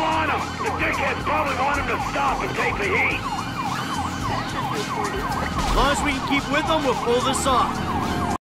on him! The dickheads probably want him to stop and take the heat. As long as we can keep with them, we'll pull this off.